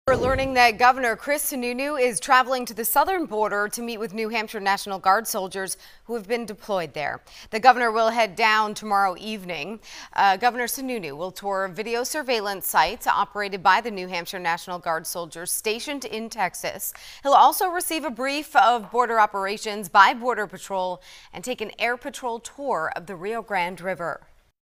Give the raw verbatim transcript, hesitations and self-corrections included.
We're learning that Governor Chris Sununu is traveling to the southern border to meet with New Hampshire National Guard soldiers who have been deployed there. The governor will head down tomorrow evening. Uh, Governor Sununu will tour video surveillance sites operated by the New Hampshire National Guard soldiers stationed in Texas. He'll also receive a brief of border operations by Border Patrol and take an air patrol tour of the Rio Grande River.